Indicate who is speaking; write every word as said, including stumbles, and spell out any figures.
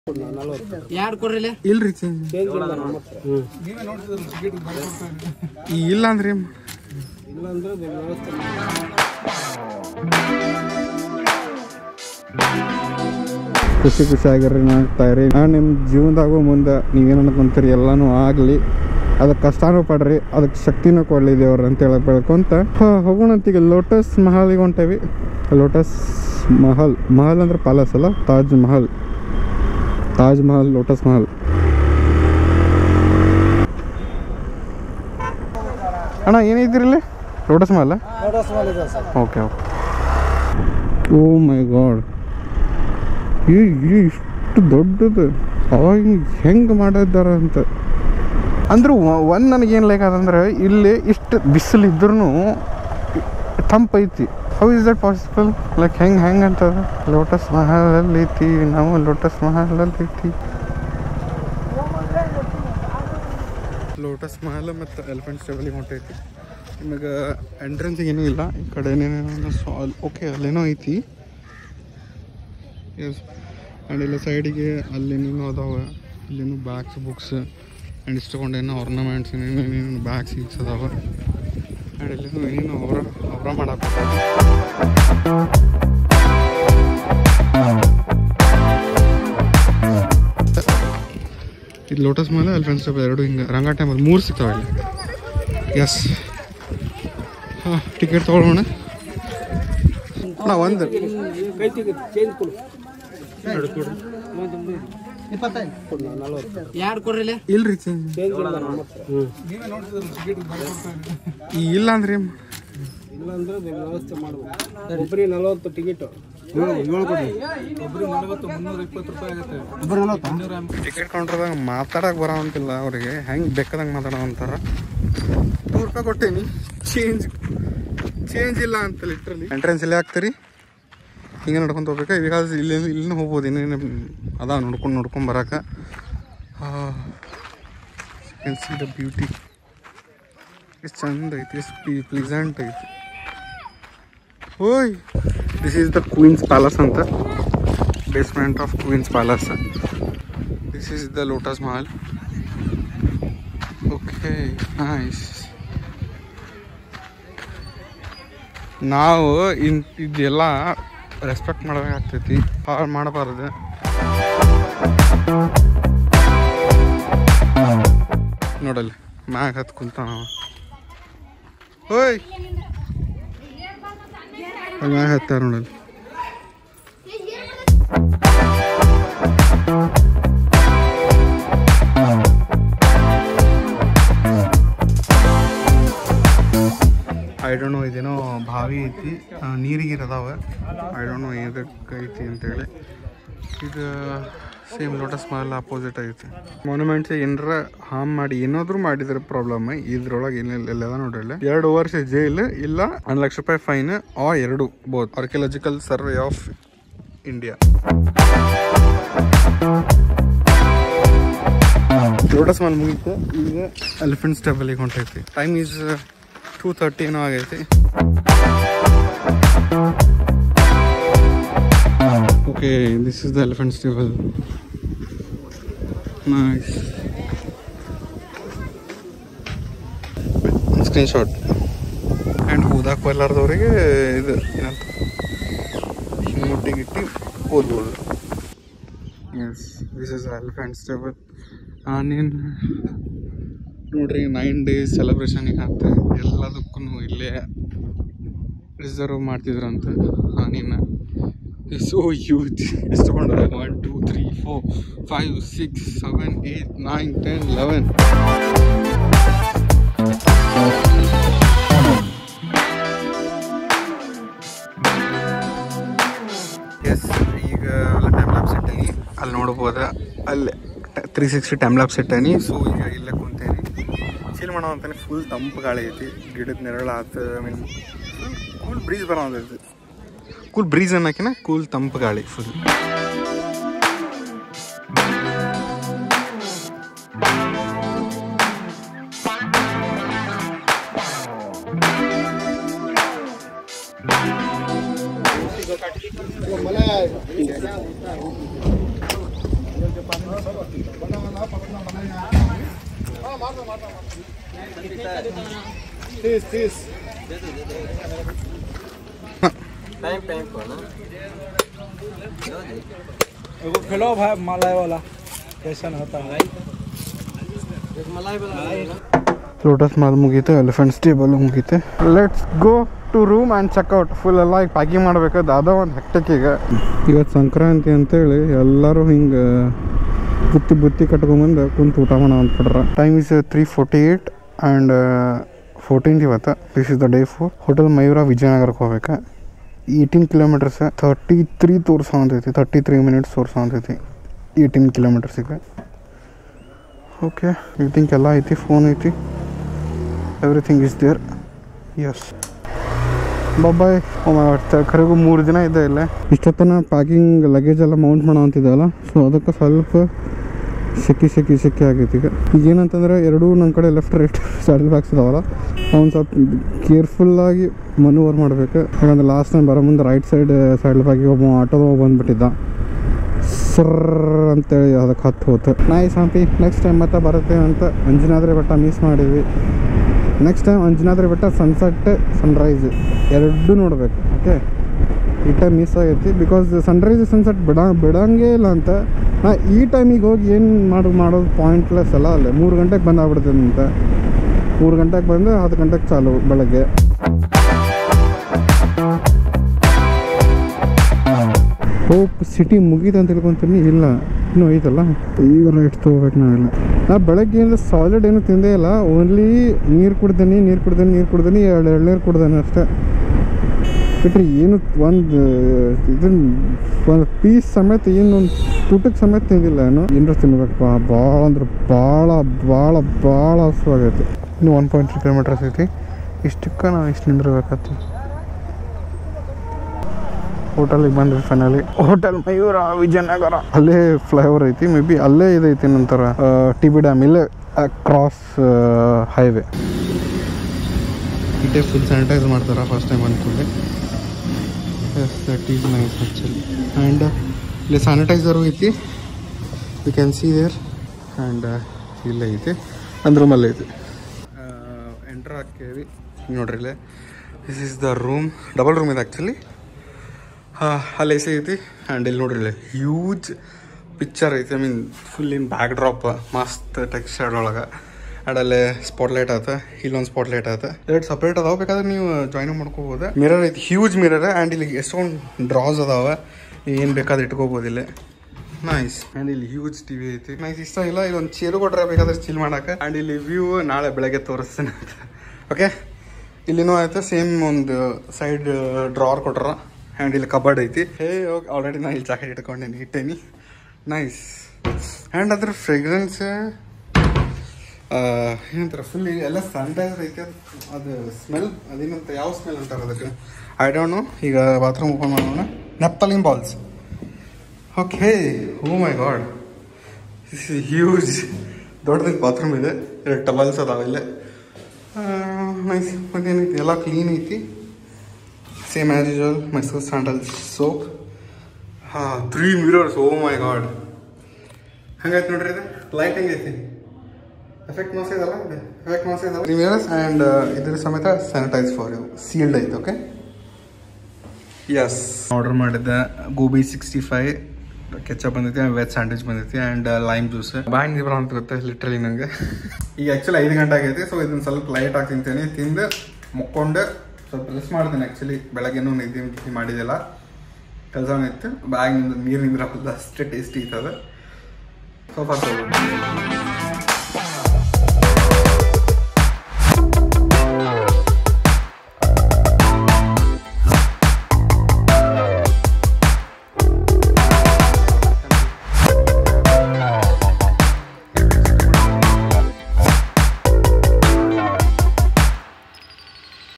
Speaker 1: ಯಾರು ಕೊಡ್ರಿಲ್ಲ
Speaker 2: ಇಲ್ರಿ ಇಲ್ಲ ಅಂದ್ರಿ ಖುಷಿ ಖುಷಿಯಾಗಿರ್ರಿ ನಾಗ್ತಾಯಿರಿ. ನಾನು ನಿಮ್ಮ ಜೀವನದಾಗೂ ಮುಂದೆ ನೀವೇನು ಅನ್ಕೊಂತೀರಿ ಎಲ್ಲನೂ ಆಗಲಿ, ಅದಕ್ಕೆ ಕಷ್ಟನೂ ಪಡ್ರಿ, ಅದಕ್ಕೆ ಶಕ್ತಿನೂ ಕೊಡಲಿ ದೇವ್ರು ಅಂತೇಳಿ ಬೆಳ್ಕೊಂತ ಹೋಗೋಣಂತೀಗ ಲೋಟಸ್ ಮಹಲ್ಗೆ ಹೊಂಟೇವಿ. ಲೋಟಸ್ ಮಹಲ್ ಮಹಲ್ ಅಂದ್ರೆ ಪ್ಯಾಲೇಸ್ ಅಲ್ಲ, ತಾಜ್ ಮಹಲ್ ತಾಜ್ ಮಹಲ್ ಲೋಟಸ್ ಮಹಲ್. ಅಣ್ಣ ಏನೈತಿರಿಲ್ಲಿ? Lotus Mahal. Okay okay. Oh my god, ಇಷ್ಟು ದೊಡ್ಡದು ಅವಾಗ ಹೆಂಗೆ ಮಾಡಿದ್ದಾರ ಅಂತ ಅಂದ್ರೆ ಒಂದು ನನಗೇನು ಲೈಕ್ ಅದಂದ್ರೆ ಇಲ್ಲಿ ಇಷ್ಟು ಬಿಸಿಲು ಇದ್ರೂ ತಂಪೈತಿ. How is that possible? Like ಹೆಂಗೆ ಹೆಂಗೆ ಅಂತದ? ಲೋಟಸ್ ಮಹಲಲ್ಲಿ ಐತಿ, ನಾವು ಲೋಟಸ್ ಮಹಲಲ್ಲಿ ಐತಿ. ಲೋಟಸ್ ಮಹಲ್ ಮತ್ತು ಎಲಿಫೆಂಟ್ ಸ್ಟೇಬಲಿಗೆ ಹೊಂಟೈತಿ. ನಿಮಗೆ ಎಂಟ್ರೆನ್ಸಿಗೆ ಏನೂ ಇಲ್ಲ, ಈ ಕಡೆ ಏನೇನೋ ಸಾಲ್ ಓಕೆ ಅಲ್ಲೇನೋ ಐತಿ. ಎಸ್, ಆ್ಯಂಡ್ ಇಲ್ಲ ಸೈಡಿಗೆ ಅಲ್ಲೇನೇನೋ ಅದಾವೆ, ಅಲ್ಲೇನೋ ಬ್ಯಾಗ್ಸ್ ಬುಕ್ಸ್ ಆ್ಯಂಡ್ ಇಷ್ಟಕೊಂಡೇನೋ ಆರ್ನಮೆಂಟ್ಸ್ ಏನೇನೋ ಏನೇನೋ ಬ್ಯಾಗ್ಸ್ ಗೀಗ್ಸ್ ಅದಾವೆ. ಆ್ಯಂಡ್ ಇಲ್ಲೇನೋ ಏನೇನೋ ಅವರ ಅವರ ಮಾಡಕ್ಕೆ ಇದು ಲೋಟಸ್ ಮೇಲೆ ಎಲಿಫೆಂಟ್ ಸ್ಟೇಬಲ್ ಎರಡು ಹಿಂಗೆ ರಂಗ ಟೈಮಲ್ಲಿ ಮೂರು ಸಿಗ್ತಾವೆ ಇಲ್ಲಿ. ಎಸ್, ಹಾಂ ಟಿಕೆಟ್ ತೊಗೊಳ್ಳೋಣ. ನಾವು ಒಂದು
Speaker 1: ಯಾರು ಕೊಡ್ರಿಲ್ಲ
Speaker 2: ಇಲ್ರಿ ಇಲ್ಲ ಅಂದ್ರಿ
Speaker 1: ವ್ಯವಸ್ಥೆ ಮಾಡ್ಬೇಕು. ಒಬ್ಬರಿಗೆ ನಲವತ್ತು ಟಿಕೆಟ್
Speaker 2: ಟಿಕೆಟ್ ಕೌಂಟ್ರದಾಗ ಮಾತಾಡಕ್ಕೆ ಬರೋಂತಿಲ್ಲ ಅವ್ರಿಗೆ, ಹೆಂಗೆ ಬೇಕಾದಂಗೆ ಮಾತಾಡೋ ಅಂತಾರ. ನೂರು ರೂಪಾಯಿ ಕೊಟ್ಟೇನಿ, ಚೇಂಜ್ ಚೇಂಜ್ ಇಲ್ಲ ಅಂತ ಲಿಟ್ರಲಿ. ಎಂಟ್ರೆನ್ಸ್ ಇಲ್ಲೇ ಹಾಕ್ತೀರಿ, ಹಿಂಗೆ ನಡ್ಕೊಂತ ಹೋಗ್ಬೇಕು. ಈಗ ಇಲ್ಲಿ ಇಲ್ಲಿನೂ ಹೋಗ್ಬೋದು, ಇನ್ನೇನು ಅದ ನೋಡ್ಕೊಂಡು ನೋಡ್ಕೊಂಡು ಬರೋಕೆ. ಕ್ಯಾನ್ ಸಿ ದ ಬ್ಯೂಟಿ, ಎಷ್ಟು ಚಂದ ಐತಿ, ಎಷ್ಟು ಪ್ಲೀಸೆಂಟ್ ಐತಿ. ಓಯ್, this is the queen's palace ಅಂತ, basement of queen's palace. This is the Lotus Mahal. Okay, nice. ನಾವು ಇನ್ ಇದೆಲ್ಲ ರೆಸ್ಪೆಕ್ಟ್ ಮಾಡಬೇಕಾಗ್ತೈತಿ, ಹಾಳು ಮಾಡಬಾರ್ದು. ನೋಡಲ್ಲಿ ಮ್ಯಾಗ ಹತ್ತು ಕುಂತಾನ ಓಯ್, ಮ್ಯಾಗ ಹತ್ತಾರ ನೋಡಲ್ಲಿ. ಐ ಡೋಂಟ್ ನೋ, ಇದೇನೋ ಬಾವಿ ಐತಿ, ನೀರಿಗೆ ಇರೋದಾವೆ. ಐ ಡೋಂಟ್ ನೋ ಎದಕ್ಕೆ ಐತಿ ಅಂತೇಳಿ. ಇದು ಸೇಮ್ ಲೋಟಸ್ ಮಹಲ್ ಅಪೋಸಿಟ್ ಐತಿ. ಮಾನ್ಯುಮೆಂಟ್ಸ್ ಏನರ ಹಾಮ್ ಮಾಡಿ ಏನಾದರೂ ಮಾಡಿದ್ರೆ ಪ್ರಾಬ್ಲಮ್. ಇದ್ರೊಳಗೆ ಏನಿಲ್ಲ ಎಲ್ಲ ನೋಡ್ರಿ, ಎರಡು ವರ್ಷ ಜೈಲ್ ಇಲ್ಲ ಒಂದು ಲಕ್ಷ ರೂಪಾಯಿ ಫೈನ್, ಆ ಎರಡು both. Archaeological survey of India. Lotus Mahal ಮುಗಿತು, ಈಗ ಎಲಿಫೆಂಟ್ ಸ್ಟೇಬಲಿಗೆ ಹೊಂಟೈತಿ. ಟೈಮ್ ಈಸ್ ಟೂ ತರ್ಟಿ ಏನೋ ಆಗೈತಿ. Okay, this is the elephant stable. Nice screenshot. And ಓದಾಕ್ ಬರ್ಲಾರ್ದವ್ರಿಗೆ ಇದು ಏನಂತ ಹಿಂಗೆ ಮುಟ್ಟಿ ಗಿಟ್ಟಿ ಓದ್ಬೋದು. Yes, this is elephant stable. ನಾನೇನು ನೋಡ್ರಿ, ನೈನ್ ಡೇಸ್ ಸೆಲೆಬ್ರೇಷನಿಗೆ ಅಂತ ಎಲ್ಲದಕ್ಕೂ ಇಲ್ಲೇ ರಿಸರ್ವ್ ಮಾಡ್ತಿದ್ರಂತ. ಆನಿನ ಸೋ ಹ್ಯೂಜ್. ಎಷ್ಟು ಕೊಂಡದ? One two three four five six seven eight nine ten eleven. Yes, ಈಗ ಟೈಮ್ ಲ್ಯಾಬ್ಸ್ ಇಟ್ಟೀನಿ, ಅಲ್ಲಿ ನೋಡ್ಬೋದ. ಅಲ್ಲೇ ತ್ರೀ ಸಿಕ್ಸ್ಟಿ ಟೈಮ್ ಲ್ಯಾಬ್ಸ್ ಇಟ್ಟೀನಿ. ಸೊ ಈಗ ಇಲ್ಲೇ ಕುಂತೇನಿ, ಚೀಲ್ ಮಾಡೋ ಅಂತಾನೆ. ಫುಲ್ ತಂಪು ಗಾಳಿ ಐತಿ, ಗಿಡದ ನೆರಳು ಆತ. ಐ ಮೀನ್ ಕೂಲ್ ಬ್ರೀಸ್ ಬರೋ ಅಂತೈತಿ. ಕೂಲ್ ಬ್ರೀಸ್ ಅನ್ನೋಕಿನ ಕೂಲ್ ತಂಪು ಗಾಳಿ ಫುಲ್.
Speaker 1: तीस तीस
Speaker 3: टाइम टाइम को ना
Speaker 1: एगो खिलो भाई मलाई वाला कैसा होता है
Speaker 3: एक मलाई वाला
Speaker 2: ಲೋಟಸ್ ಮಾಲ್ ಮುಗೀತು, ಎಲಿಫೆಂಟ್ಸ್ ಟೇಬಲ್ ಮುಗೀತು. Let's go to room and checkout. Full ಎಲ್ಲ ಈಗ ಪ್ಯಾಕಿಂಗ್ ಮಾಡ್ಬೇಕಾದ ಅದ ಒಂದು ಹೆಕ್ಟಕ್. ಈಗ ಇವತ್ತು ಸಂಕ್ರಾಂತಿ ಅಂತೇಳಿ ಎಲ್ಲರೂ ಹಿಂಗೆ ಬುತ್ತಿ ಬುತ್ತಿ ಕಟ್ಕೊಂಬಂದು ಕುಂತು ಊಟ ಮಾಡೋ ಅಂದ್ಬಿಟ್ರ. Time is three forty eight and fourteenth ಇವತ್ತು. This is the day four. Hotel Mayura ವಿಜಯನಗರಕ್ಕೆ ಹೋಗ್ಬೇಕು. ಏಯ್ಟೀನ್ ಕಿಲೋಮೀಟರ್ಸ್ ತರ್ಟಿ ತ್ರೀ ತೋರ್ಸೋಂತೈತಿ, ತರ್ಟಿ ತ್ರೀ ಮಿನಿಟ್ಸ್ ತೋರ್ಸೋಂತೈತಿ ಏಯ್ಟೀನ್ ಕಿಲೋಮೀಟರ್ಸಿಗೆ. ಓಕೆ, ಐ ಥಿಂಕ್ ಎಲ್ಲ ಐತಿ, ಫೋನ್ ಐತಿ, everything is there. Yes bye. ಖರೆಗೂ ಮೂರು ದಿನ ಇದೆ ಇಲ್ಲೇ. ಇಷ್ಟೊತ್ತನ ಪ್ಯಾಕಿಂಗ್ ಲಗೇಜ್ ಎಲ್ಲ ಮೌಂಟ್ ಮಾಡೋ ಅಂತಿದ್ದಲ್ಲ, ಸೊ ಅದಕ್ಕೆ ಸ್ವಲ್ಪ ಸೆಕಿ ಸೆಕಿ ಸೆಕಿ ಆಗೈತಿ. ಈಗ ಈಗ ಏನಂತಂದರೆ ಎರಡೂ ನನ್ನ ಕಡೆ ಲೆಫ್ಟ್ ರೈಟ್ ಸ್ಯಾಡಲ್ ಬ್ಯಾಗ್ಸ್ ಇದಾವಲ್ಲ, ಅವ್ನು ಸ್ವಲ್ಪ ಕೇರ್ಫುಲ್ಲಾಗಿ ಮನೂವರ್ ಮಾಡಬೇಕು. ಯಾಕಂದ್ರೆ ಲಾಸ್ಟ್ ಟೈಮ್ ಬರೋ ಮುಂದೆ ರೈಟ್ ಸೈಡ್ ಸ್ಯಾಡಲ್ ಬ್ಯಾಗಿಗೆ ಒಬ್ಬ ಆಟೋದಾಗ ಬಂದುಬಿಟ್ಟಿದ್ದ, ಸರ್ ಅಂತೇಳಿ ಅದಕ್ಕೆ ಹತ್ತು ಹೋತು. ನೈಸ್ ಹಂಪಿ. ನೆಕ್ಸ್ಟ್ ಟೈಮ್ ಮತ್ತೆ ಬರುತ್ತೆ ಅಂತ. ಅಂಜನಾದ್ರಿ ಬೆಟ್ಟ ಮಿಸ್ ಮಾಡಿದ್ವಿ. ನೆಕ್ಸ್ಟ್ ಟೈಮ್ ಅಂಜನಾದ್ರಿ ಬೆಟ್ಟ ಸನ್ಸೆಟ್ ಸನ್ರೈಸ್ ಎರಡೂ ನೋಡ್ಬೇಕು. ಓಕೆ, ಈ ಟೈಮ್ ಮಿಸ್ ಆಗೈತಿ ಬಿಕಾಸ್ ಸನ್ರೈಸ್ ಸನ್ಸೆಟ್ ಬಿಡ ಬಿಡಂಗೇ ಇಲ್ಲ ಅಂತ. ನಾ ಈ ಟೈಮಿಗೆ ಹೋಗಿ ಏನು ಮಾಡೋದು ಮಾಡೋದು ಪಾಯಿಂಟ್ಲೆಸ್ ಎಲ್ಲ ಅಲ್ಲೇ. ಮೂರು ಗಂಟೆಗೆ ಬಂದಾಗ್ಬಿಡ್ತದೆ ಅಂತ. ಮೂರು ಗಂಟೆಗೆ ಬಂದು ಹತ್ತು ಗಂಟೆಗೆ ಚಾಲು ಬೆಳಗ್ಗೆ. ಹೋಪ್ ಸಿಟಿ ಮುಗೀತು ಅಂತ ತಿಳ್ಕೊತೀನಿ. ಇಲ್ಲ, ಇನ್ನೂ ಐತಲ್ಲ, ಈಗ ರೈಟ್ ತೊಗೋಬೇಕು ನಾವೆಲ್ಲ. ನಾ ಬೆಳಗ್ಗೆಯಿಂದ ಸಾಲಿಡ್ ಏನೂ ತಿಂದೇ ಇಲ್ಲ. ಓನ್ಲಿ ನೀರು ಕುಡ್ದೇನಿ ನೀರು ಕುಡ್ದೇನಿ ನೀರು ಕುಡ್ದೇನಿ ಎರಡು ಎಳ್ನೀರು ಕುಡ್ದೇನೆ ಅಷ್ಟೇ. ಬಿಟ್ರೆ ಏನು ಒಂದು ಇದನ್ನು ಒಂದು ಪೀಸ್ ಸಮೇತ ಏನು ಒಂದು ತುಟಕ್ಕೆ ಸಮೇತ ತಿಂದಿಲ್ಲ. ಏನು ಏನರ ತಿನ್ಬೇಕಪ್ಪ. ಭಾಳ ಅಂದ್ರೆ ಭಾಳ ಭಾಳ ಭಾಳ ಹಸುವಾಗೈತಿ. ಇನ್ನು ಒನ್ ಪಾಯಿಂಟ್ ತ್ರೀ ಕಿಲೋಮೀಟರ್ಸ್ ಐತಿ. ಇಷ್ಟಕ್ಕೆ ನಾವು ಇಷ್ಟು ನಿಂದಿರ್ಬೇಕಾಗ್ತಿ. ಹೋಟೆಲಿಗೆ ಬಂದ್ವಿ ಫೈನಲಿ. ಹೋಟೆಲ್ ಮಯೂರ ವಿಜಯನಗರ. ಅಲ್ಲೇ ಫ್ಲೈಓವರ್ ಐತಿ, ಮೇ ಬಿ ಅಲ್ಲೇ ಇದೈತಿ ನಂತರ ಟಿ ಬಿ ಡ್ಯಾಮ್ ಇಲ್ಲೇ ಕ್ರಾಸ್ ಹೈವೇ. ಇಟೇ ಫುಲ್ ಸ್ಯಾನಿಟೈಸ್ ಮಾಡ್ತಾರೆ ಫಸ್ಟ್ ಟೈಮ್ ಅಂದ್ಕೊಂಡೆ. Yes, that is nice actually. And ಇಲ್ಲಿ ಸ್ಯಾನಿಟೈಸರು ಐತಿ, you can see there. And ಇಲ್ಲೇ ಐತಿ, ಒಂದು ರೂಮಲ್ಲೇ ಐತಿ. ಎಂಟ್ರ್ ಹಾಕೇವಿ ನೋಡ್ರಿ ಇಲ್ಲೇ. This is the room. Double room ಇದೆ ಆ್ಯಕ್ಚುಲಿ. ಹಾಂ, ಅಲ್ಲಿ ಎ ಸಿ ಐತಿ. ಆ್ಯಂಡ್ ಇಲ್ಲಿ ನೋಡ್ರಿ ಇಲ್ಲಿ ಹ್ಯೂಜ್ ಪಿಕ್ಚರ್ ಐತಿ. I mean full in back drop ಮಸ್ತ್ ಟೆಕ್ಸ್ಚರ್ಡ್ ಒಳಗೆ. ಆ್ಯಂಡ್ ಅಲ್ಲೇ ಸ್ಪಾಟ್ಲೈಟ್ ಆತ, ಇಲ್ಲೊಂದು ಸ್ಪಾಟ್ಲೈಟ್ ಆತ. ಎರಡು ಸಪ್ರೇಟ್ ಅದಾವೆ, ಬೇಕಾದ್ರೆ ನೀವು ಜಾಯ್ನ್ ಮಾಡ್ಕೋಬೋದು. ಮಿರರ್ ಐತಿ, ಹ್ಯೂಜ್ ಮಿರರ್. ಆ್ಯಂಡ್ ಇಲ್ಲಿ ಎಷ್ಟೊಂದು ಡ್ರಾಸ್ ಅದಾವೆ, ಏನು ಬೇಕಾದ್ರೆ ಇಟ್ಕೋಬೋದು ಇಲ್ಲಿ. ನೈಸ್. ಆ್ಯಂಡ್ ಇಲ್ಲಿ ಹ್ಯೂಜ್ ಟಿ ವಿ ಐತಿ. ನೈಸ್. ಇಷ್ಟ ಇಲ್ಲ, ಇಲ್ಲೊಂದು ಚೇರು ಕೊಟ್ರೆ ಬೇಕಾದ್ರೆ ಚಿಲ್ ಮಾಡೋಕೆ. ಆ್ಯಂಡ್ ಇಲ್ಲಿ ವ್ಯೂ ನಾಳೆ ಬೆಳಗ್ಗೆ ತೋರಿಸ್ತೇನೆ ಅಂತ. ಓಕೆ, ಇಲ್ಲಿನೂ ಆಯ್ತು. ಸೇಮ್ ಒಂದು ಸೈಡ್ ಡ್ರಾವರ್ ಕೊಟ್ರ. ಆ್ಯಂಡ್ ಇಲ್ಲಿ ಕಬರ್ಡ್ ಐತಿ. ಹೇ ಹೋಗಿ ಆಲ್ರೆಡಿ ನಾನು ಇಲ್ಲಿ ಜಾಕೆಟ್ ಇಟ್ಕೊಂಡೇನಿ, ಇಟ್ಟೇನಿ. ನೈಸ್. ಆ್ಯಂಡ್ ಅದ್ರ ಫ್ರೇಗ್ರೆನ್ಸ್ ಏನಂತಾರೆ, ಫುಲ್ ಎಲ್ಲ ಸ್ಯಾನಿಟೈಸರ್ ಐತಿ. ಅದು ಅದು ಸ್ಮೆಲ್ ಅದೇನಂತ, ಯಾವ ಸ್ಮೆಲ್ ಅಂತಾರೆ ಅದಕ್ಕೆ, ಐ ಡೋಂಟ್ ನೋ. ಈಗ ಬಾತ್ರೂಮ್ ಓಪನ್ ಮಾಡೋಣ. Naphthalene balls. Okay. Oh my god, this is huge. ದೊಡ್ಡದಕ್ಕೆ ಬಾತ್ರೂಮ್ ಇದೆ, ಎರಡು ಟವಲ್ಸ್ ಅದಾವೆ ಇಲ್ಲೇ. ನೈಸ್. ಮತ್ತೇನೈತಿ, ಎಲ್ಲ ಕ್ಲೀನ್ ಐತಿ. Same as usual Mysore sandal soap. ಹಾಂ, three mirrors. Oh my god, ಹಂಗೈತೆ ನೋಡ್ರಿ. ಇದು ಲೈಟ್ ಹೆಂಗೈತಿ, ಎಫೆಕ್ಟ್ ಮಾಸ ಇದಲ್ಲ, ಇದೆ ಎಫೆಕ್ಟ್ ಮಾಸ ಇದಲ್ಲ. Three mirrors. ಆ್ಯಂಡ್ ಇದ್ರ ಸಮೇತ ಸ್ಯಾನಿಟೈಸ್ ಫಾರ್ ಯು, ಸೀಲ್ಡ್ ಐತೆ. Okay, yes. ಆರ್ಡರ್ ಮಾಡಿದ್ದೆ ಗೋಬಿ ಸಿಕ್ಸ್ಟಿ ಫೈವ್, ಕೆಚಪ್ ಬಂದೈತಿ, ವೆಜ್ ಸ್ಯಾಂಡ್ವಿಚ್ ಬಂದೈತಿ, ಆ್ಯಂಡ್ ಲೈಮ್ ಜ್ಯೂಸ್. ಬ್ಯಾಂಗ್ ಇಬ್ಬರು ಅಂತ ಗೊತ್ತೆ ಲಿಟ್ರಲಿ ನನಗೆ. ಈಗ ಆ್ಯಕ್ಚುಲಿ ಐದು ಗಂಟೆ ಆಗೈತಿ, ಸೊ ಇದನ್ನು ಸ್ವಲ್ಪ ಲೈಟ್ ಆಗಿ ತಿಂತೇನೆ. ತಿಂದು ಮುಕ್ಕೊಂಡು ಸ್ವಲ್ಪ ರೆಸ್ಟ್ ಮಾಡ್ತೇನೆ. ಆ್ಯಕ್ಚುಲಿ ಬೆಳಗ್ಗೆನೂ ನಿದ್ದೆ ನಿದ್ದೆ ಮಾಡಿದೆಲ್ಲ, ಕೆಲಸನೂ ಇತ್ತು. ಬ್ಯಾಗ್ನಿಂದ ನೀರು ನಿಂದ್ರಲ್ಲ, ಅಷ್ಟೇ ಟೇಸ್ಟಿ ಇರ್ತದೆ. ಸ್ವಲ್ಪ